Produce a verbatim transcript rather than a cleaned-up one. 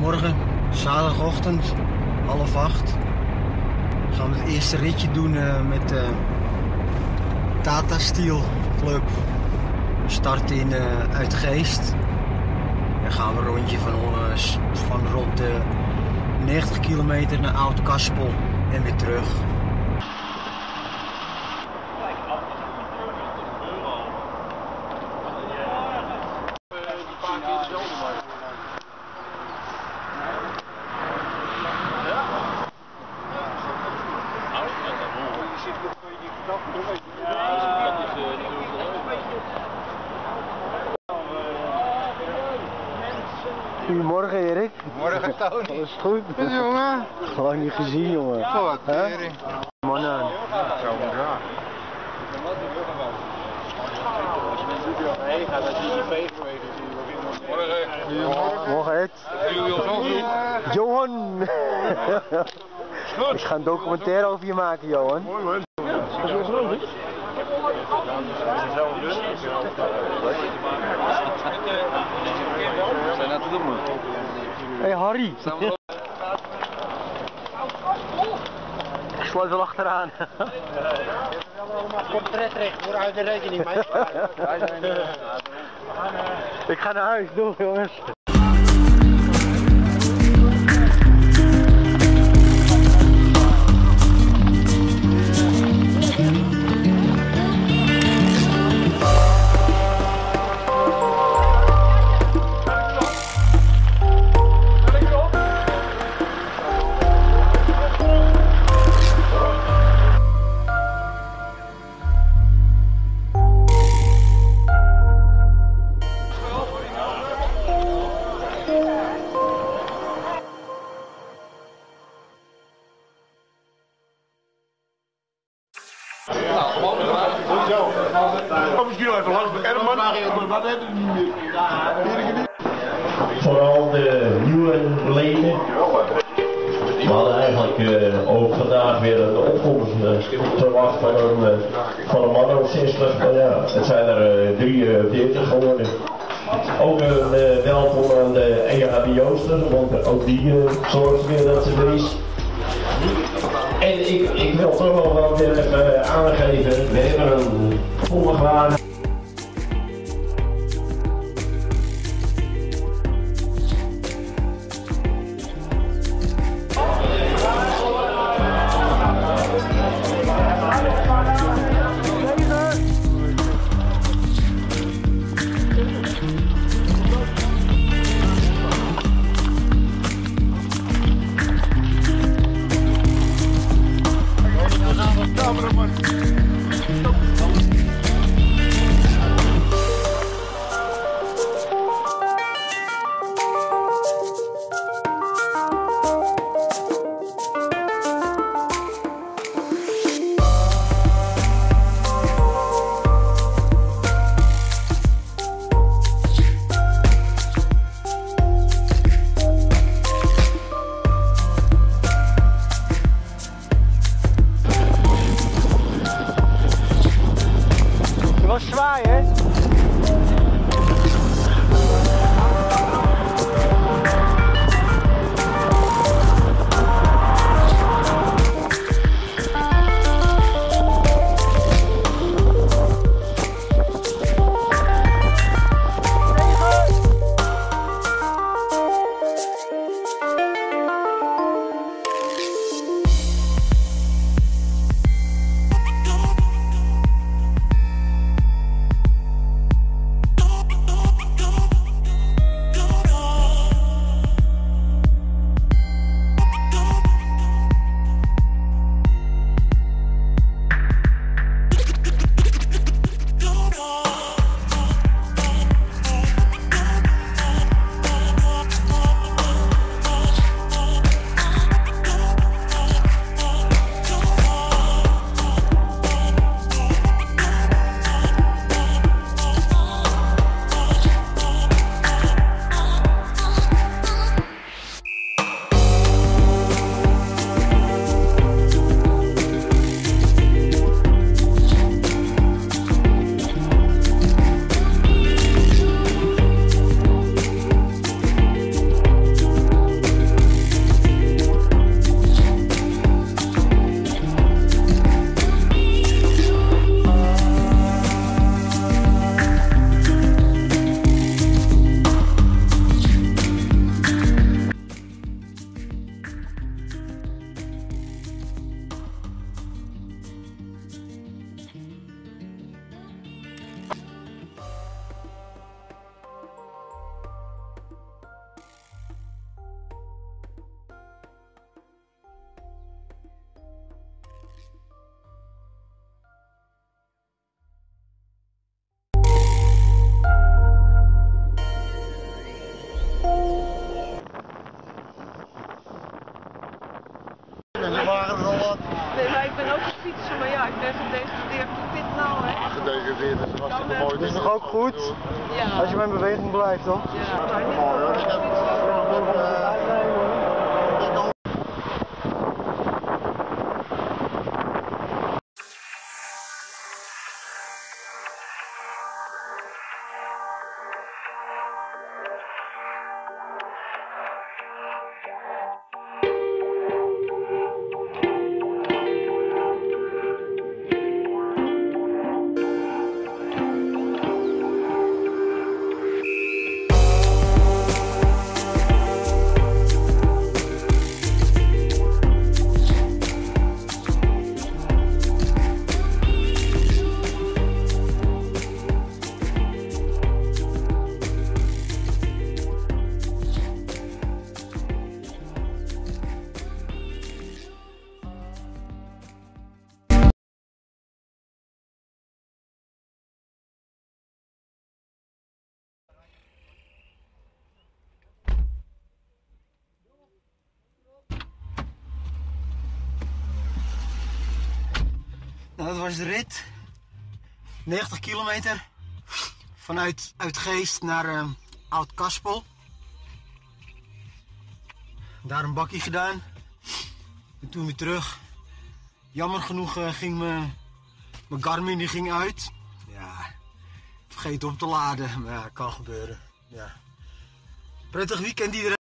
Goedemorgen, zaterdagochtend, half acht. Gaan we het eerste ritje doen uh, met de uh, Tata Steel Club. We starten in uh, Uitgeest. Dan gaan we een rondje van, uh, van rond uh, negentig kilometer naar Oud-Kaspel en weer terug. Goedemorgen Erik. Morgen Tony. Alles goed? Goed jongen. Gewoon niet gezien jongen. Oh, wat tering. Man aan. Zo moet gaan. Nee, gaat naar die I P geweest. Morgen. Morgen Ed. Johan. Ik ga een documentaire over je maken Johan. Mooi man. Dat is wel groot hè? Zijn dat te doen man? Hé hey, Harry. Ik sluit wel achteraan. Portretrecht, voor uit de rekening mee. Ik ga naar huis, doei jongens. Kom misschien nog even langs bij Erman. Wat hebben we niet meer? Vooral de nieuwe leden. We hadden eigenlijk uh, ook vandaag weer een opkomst uh, verwacht van een, uh, van een man of zestig, maar ja, het zijn er uh, drieënveertig geworden. Ook een uh, welkom aan de E H B Jooster, want ook die uh, zorgt weer dat ze er is. En ik, ik wil toch wel wel weer even aangeven, we hebben een volle wagen. ik ben ook een fietser, maar ja, ik ben gedegradeerd tot dit nou, hè. Gedegradeerd is hartstikke mooi. Het is nog ook goed Ja. als je met beweging blijft, toch? Ja, maar dit is ook een Nou, dat was de rit. negentig kilometer. Vanuit Uitgeest naar uh, Oud-Kaspel. Daar een bakkie gedaan. En toen weer terug. Jammer genoeg uh, ging mijn Garmin die ging uit. Ja, vergeet op te laden. Maar ja, kan gebeuren. Ja. Prettig weekend iedereen.